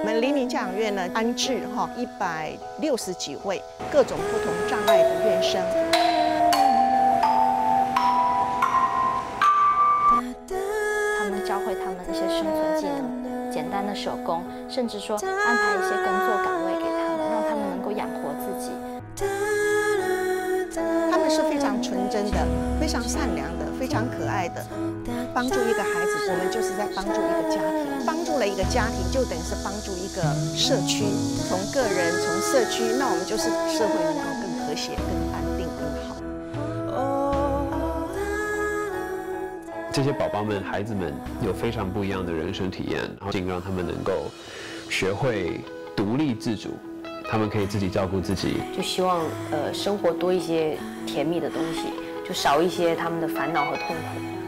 我们黎明教养院呢安置160几位各种不同障碍的院生。 他们教会他们一些生存技能、简单的手工，甚至说安排一些工作岗位给他们，让他们能够养活自己。 他们是非常纯真的、非常善良的、非常可爱的。帮助一个孩子，我们就是在帮助一个家庭。帮助了一个家庭，就等于是帮助一个社区。从个人，从社区，那我们就是社会能够更和谐、更安定、更好。 这些宝宝们、孩子们有非常不一样的人生体验，然后让他们能够学会独立自主。他们可以自己照顾自己， 就希望生活多一些甜蜜的东西，就少一些他们的烦恼和痛苦。